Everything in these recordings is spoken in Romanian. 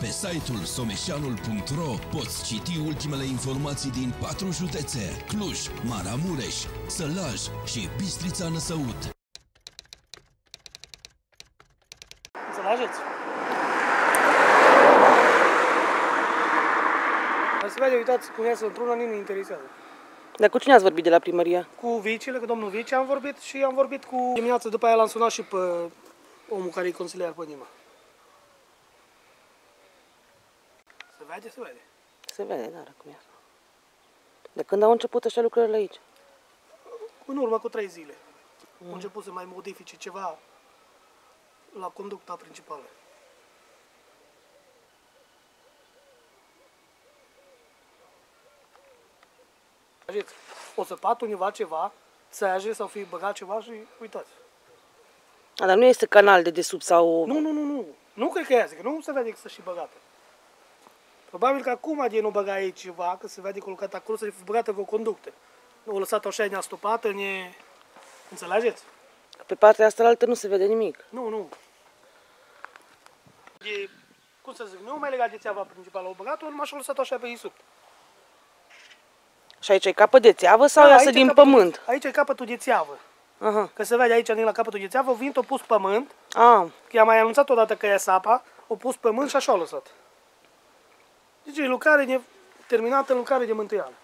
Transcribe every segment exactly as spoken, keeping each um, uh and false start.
Pe site-ul someșanul punct ro poți citi ultimele informații din patru județe: Cluj, Maramureș, Sălaj și Bistrița Năsăud. Înțelegeți? Hai să vedem, uitați cum iasă într-una, nimeni nu interesează. Dar cu cine ați vorbit de la primărie? Cu vicele, cu domnul vice am vorbit și am vorbit cu dimineața, după aia l-am sunat și pe omul care e consilier pe Nima. Se vede, se vede. Se vede, dar cum iasă. De când au început așa lucrările aici? În urmă cu trei zile. Mm. Au început să mai modifice ceva la conducta principală. O să pat undeva ceva, să ajunge sau fi băgat ceva și uitați. A, dar nu este canal de desubt sau... Nu, nu, nu, nu. Nu cred că iasă, că nu se vede că să și băgată. Probabil că acum de nu băga aici ceva, că se vede colocat acolo, să fi băgată vreo conductă. Nu o lăsat așa neastopată, ne... Înțelegeți? Pe partea asta altă nu se vede nimic. Nu, nu. E, cum să zic, nu mai legat de țeava principală, o băgat-o, numai și-o lăsat așa pe isut. Și aici e capăt de țeavă sau da, iasă din pământ? De, aici e capătul de țeavă. Aha. Că se vede aici, din la capătul de țeavă, vint, o pus pământ. Ah. Că i-am mai anunțat odată că e sapa, o pus pământ și așa o lăsat. Deci e lucrare de, terminată, lucrare de mântuială.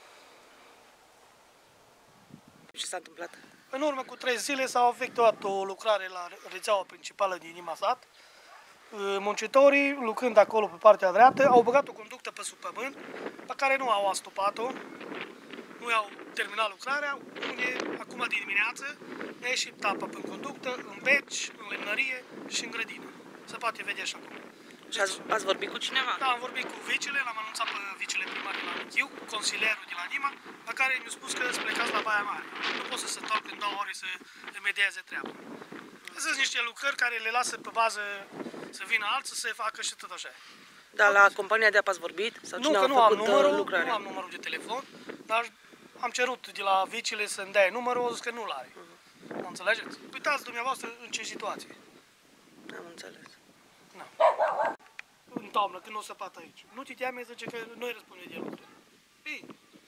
Ce s-a întâmplat? În urmă cu trei zile s-a efectuat o lucrare la rețeaua principală din Nima sat. Muncitorii, lucrând acolo pe partea dreaptă, au băgat o conductă pe sub pământ, pe care nu au astupat-o, nu au terminat lucrarea, unde acum din dimineață ne-a ieșit tapă pe conductă, în beci, în lemnărie și în grădină. Se poate vedea și acum. Și ați, ați vorbit cu cineva? Da, am vorbit cu vicele, l-am anunțat pe vicele primar de la Michiu, consilierul de la Nima, la care mi-a spus că îți plecați la Baia Mare. Nu pot să se întorc în două ore să remedieze treaba. Sunt niște lucrări care le lasă pe bază să vină alții să se facă și tot așa. Dar la compania de apă ați vorbit? Sau nu, cine că a nu făcut am numărul, lucrarea? nu am numărul de telefon, dar am cerut de la vicele să-mi dea numărul, o zis că nu l-are. Uh-huh. Mă înțelegeți? Uitați dumneavoastră în ce situație. Am înțeles. Na. În toamnă, când o să pată aici. Nu te teame, zice că noi răspundem de lucruri. Bine.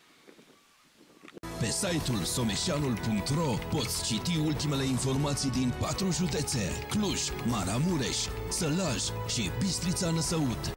Pe site-ul someșanul punct ro poți citi ultimele informații din patru județe: Cluj, Maramureș, Sălaj și Bistrița Năsăud.